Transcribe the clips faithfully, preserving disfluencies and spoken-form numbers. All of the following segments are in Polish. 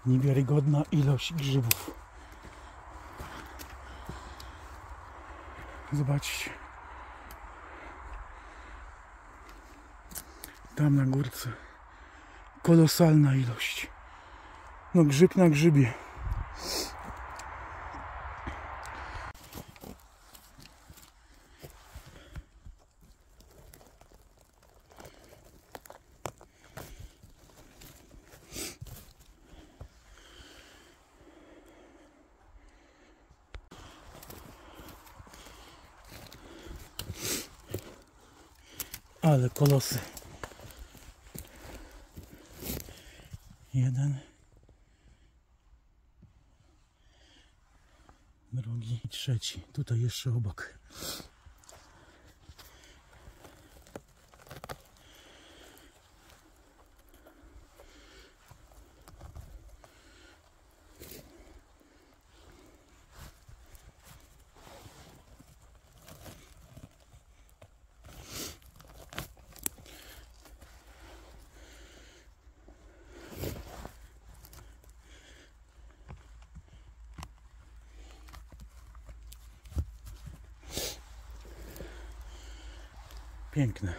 Niewiarygodna ilość grzybów. Zobaczcie. Tam na górce. Kolosalna ilość. No grzyb na grzybie. Ale kolosy. Jeden. Drugi i trzeci. Tutaj jeszcze obok. Piękne.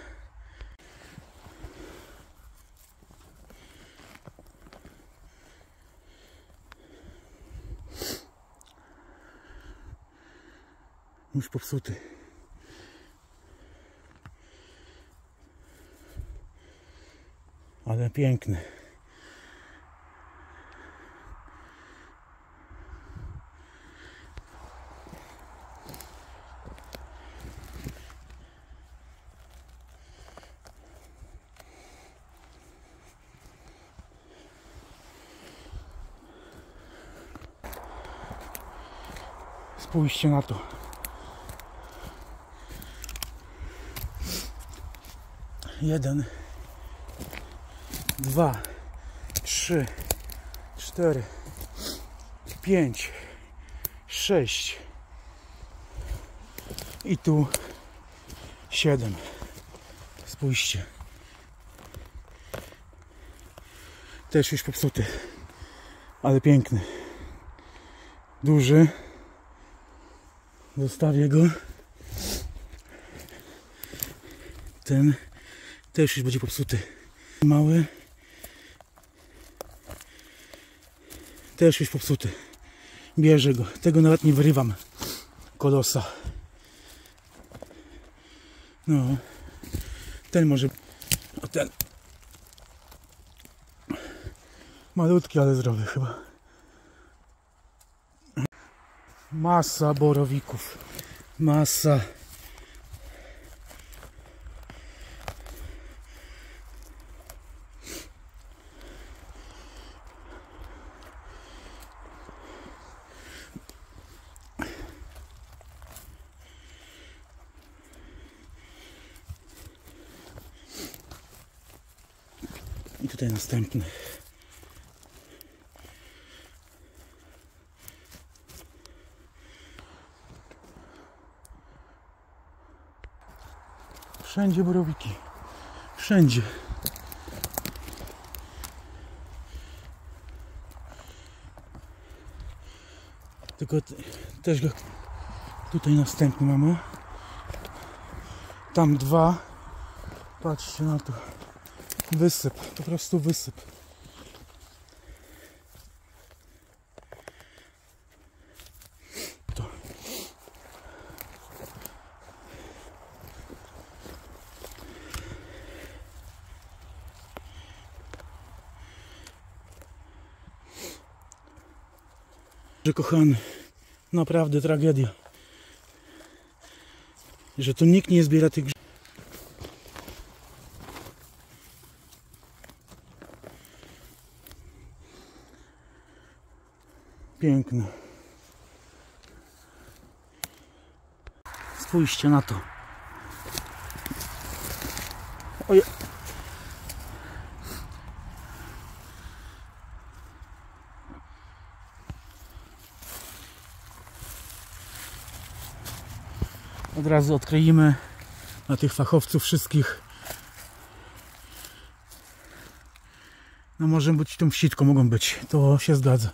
Już popsuty. Ale piękny. Spójrzcie na to. Jeden, dwa, trzy, cztery, pięć, sześć i tu siedem. Spójrzcie. Też już popsuty, ale piękny. Duży. Zostawię go. Ten też już będzie popsuty. Mały. Też już popsuty. Bierze go. Tego nawet nie wyrywam. Kolosa. No. Ten może... O ten. Malutki, ale zdrowy chyba. Masa borowików. Masa. I tutaj następny. Wszędzie borowiki. Wszędzie. Tylko też go... Tutaj następny mamy. Tam dwa. Patrzcie na to. Wysyp. Po prostu wysyp. To. Że kochany, naprawdę tragedia, że tu nikt nie zbiera tych grzybów. Piękne. Spójrzcie na to. Oj. Od razu odkryjemy na tych fachowców wszystkich. No może być tą wsitką, mogą być, to się zgadza.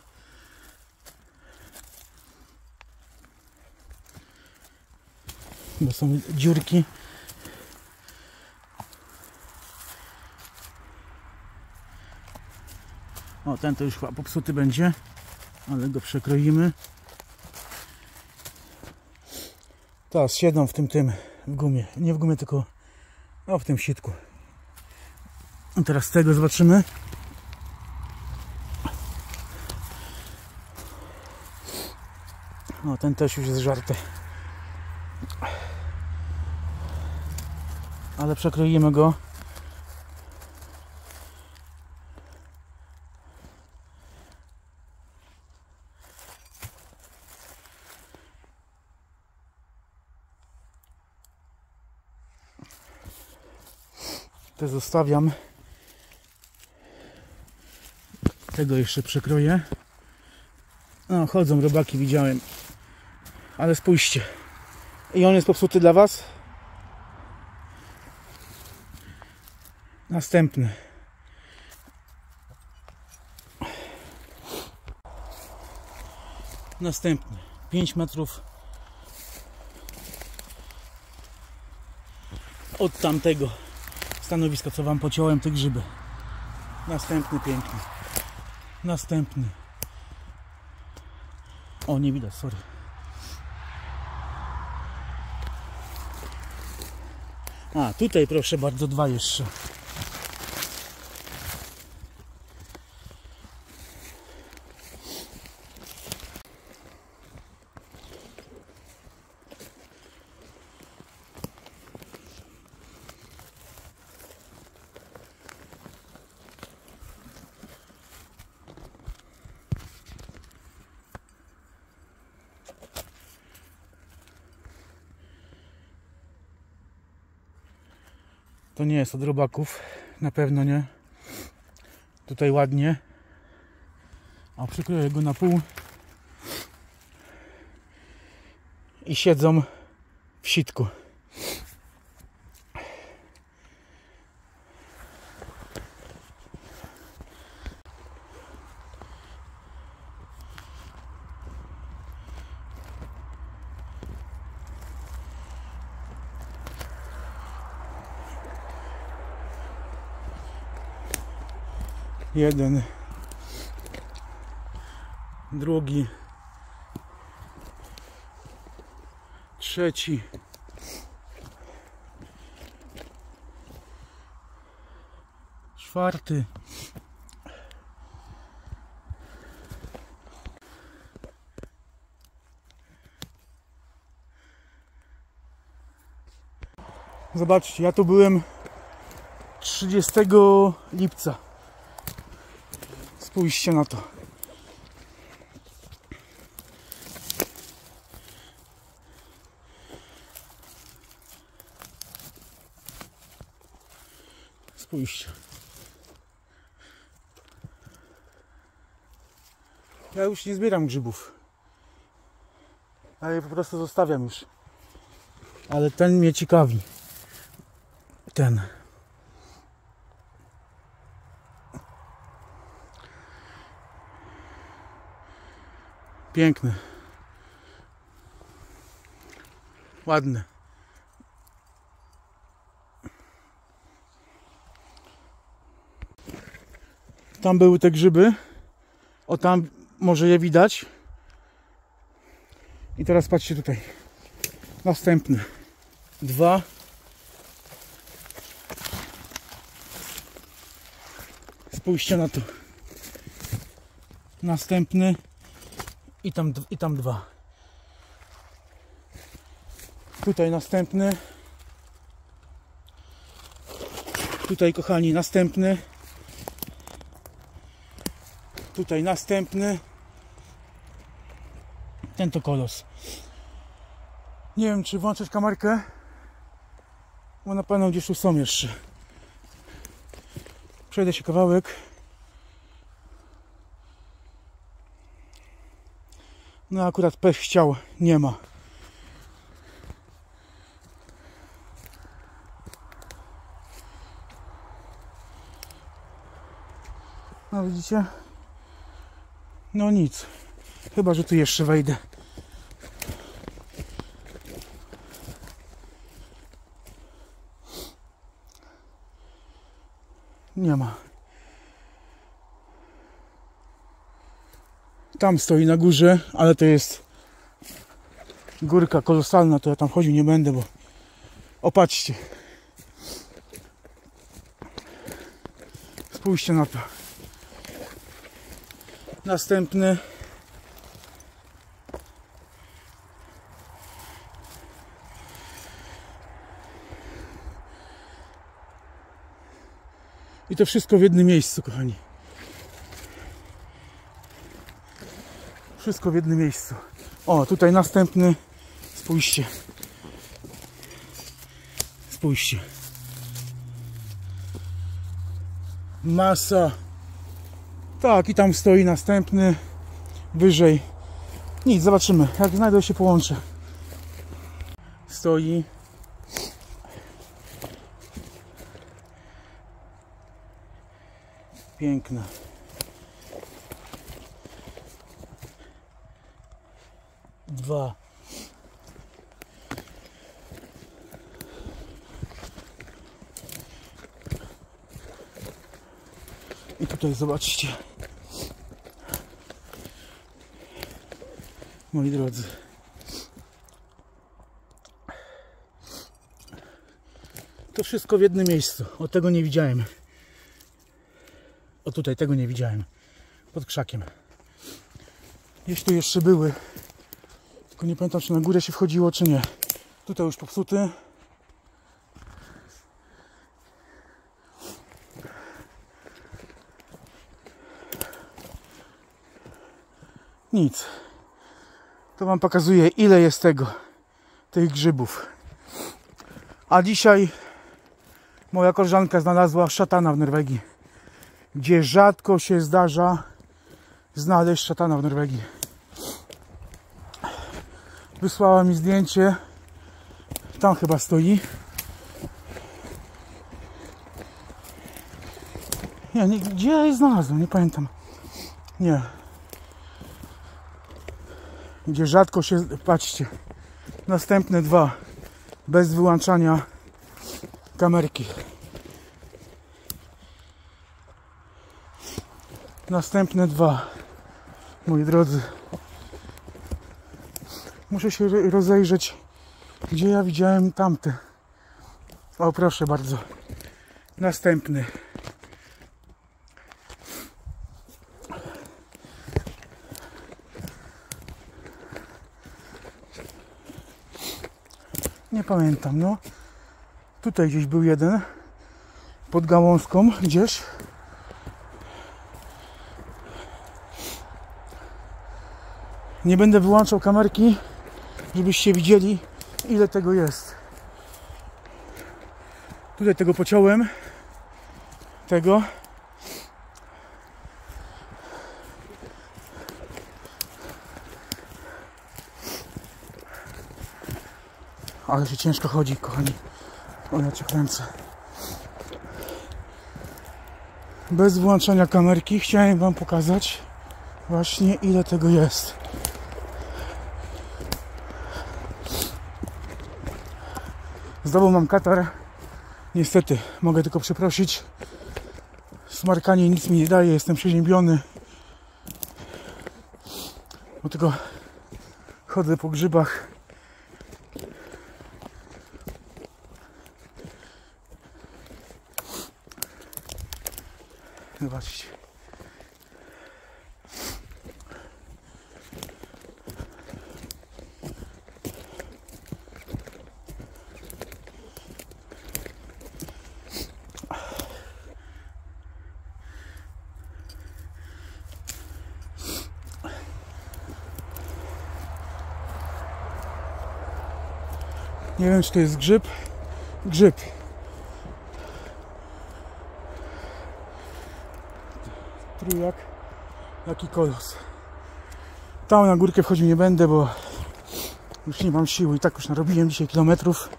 Bo są dziurki. O, ten to już chyba popsuty będzie, ale go przekroimy. Teraz siedzą w tym, tym, w gumie. Nie w gumie, tylko no, w tym sitku. I teraz z tego zobaczymy. O, ten też już jest żarty. Ale przekroimy go. Te zostawiam. Tego jeszcze przekroję. No, chodzą robaki, widziałem. Ale spójrzcie. I on jest popsuty dla Was. Następny. Następny. pięć metrów od tamtego stanowiska, co Wam pociąłem te grzyby. Następny piękny. Następny. O, nie widać, sorry. A, tutaj proszę bardzo, dwa jeszcze. To nie jest od robaków, na pewno nie. Tutaj ładnie. A przykroję go na pół. I siedzą w sitku. Jeden, drugi, trzeci, czwarty, zobaczcie, ja tu byłem trzydziestego lipca. Spójrzcie na to. Spójrzcie. Ja już nie zbieram grzybów. Ale je po prostu zostawiam już. Ale ten mnie ciekawi. Ten. Piękny. Ładny. Tam były te grzyby. O, tam może je widać. I teraz patrzcie tutaj. Następny. Dwa. Spójrzcie na to. Następny. I tam, i tam dwa. Tutaj następny. Tutaj, kochani, następny. Tutaj następny. Ten to kolos. Nie wiem, czy włączyć kamerkę, bo na pewno gdzieś tu są jeszcze. Przejdę się kawałek. No akurat pech chciał, nie ma. A widzicie? No nic. Chyba że tu jeszcze wejdę. Nie ma. Tam stoi na górze, ale to jest górka kolosalna, to ja tam chodził nie będę, bo opatrzcie. Spójrzcie na to. Następny. I to wszystko w jednym miejscu, kochani. Wszystko w jednym miejscu. O, tutaj następny. Spójrzcie. Spójrzcie. Masa. Tak, i tam stoi następny. Wyżej. Nic, zobaczymy. Jak znajdę, się połączę. Stoi. Piękne. Dwa. I tutaj zobaczcie. Moi drodzy. To wszystko w jednym miejscu. O, tego nie widziałem. O, tutaj tego nie widziałem. Pod krzakiem. Gdzieś tu jeszcze były. Tylko nie pamiętam, czy na górę się wchodziło, czy nie. Tutaj już popsuty. Nic. To wam pokazuje, ile jest tego, tych grzybów. A dzisiaj moja koleżanka znalazła szatana w Norwegii, gdzie rzadko się zdarza znaleźć szatana w Norwegii. Wysłała mi zdjęcie. Tam chyba stoi. Nie, nie, gdzie ja je znalazłem? Nie pamiętam. Nie. Gdzie rzadko się... Patrzcie. Następne dwa. Bez wyłączania kamerki. Następne dwa. Moi drodzy. Muszę się rozejrzeć, gdzie ja widziałem tamte. O, proszę bardzo. Następny. Nie pamiętam, no. Tutaj gdzieś był jeden. Pod gałązką gdzieś. Nie będę wyłączał kamerki, żebyście widzieli, ile tego jest. Tutaj tego pociąłem. Tego. Ale się ciężko chodzi, kochani. O, ja cię kręcę. Bez włączania kamerki chciałem wam pokazać właśnie, ile tego jest. Znowu mam katar. Niestety, mogę tylko przeprosić. Smarkanie nic mi nie daje, jestem przeziębiony. Dlatego chodzę po grzybach. Zobaczcie. Nie wiem, czy to jest grzyb. Grzyb. Trójak. Jaki kolos. Tam na górkę wchodził nie będę, bo już nie mam siły. I tak już narobiłem dzisiaj kilometrów.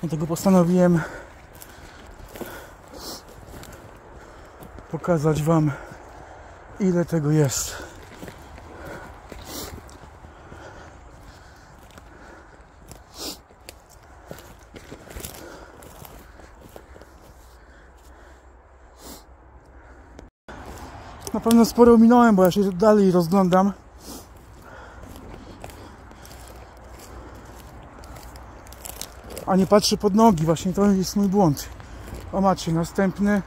Dlatego postanowiłem pokazać wam, ile tego jest. Na pewno sporo minąłem, bo ja się dalej rozglądam. A nie patrzę pod nogi, właśnie to jest mój błąd. O, macie następny.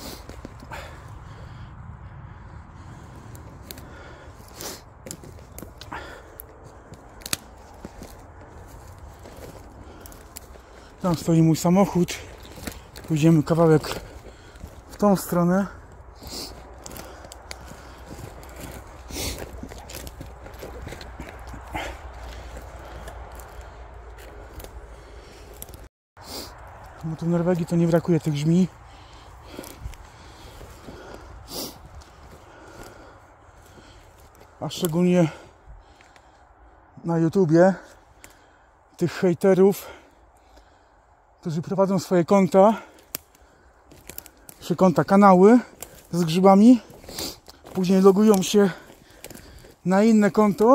Tam stoi mój samochód. Pójdziemy kawałek w tą stronę. Bo tu w Norwegii to nie brakuje tych żmi. A szczególnie na YouTubie tych hejterów, którzy prowadzą swoje konta, czy konta, kanały z grzybami, później logują się na inne konto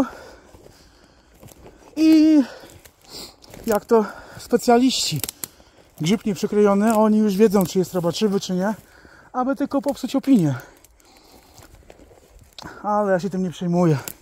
i jak to specjaliści, grzyb nieprzyklejony, oni już wiedzą, czy jest robaczywy, czy nie, aby tylko popsuć opinię. Ale ja się tym nie przejmuję.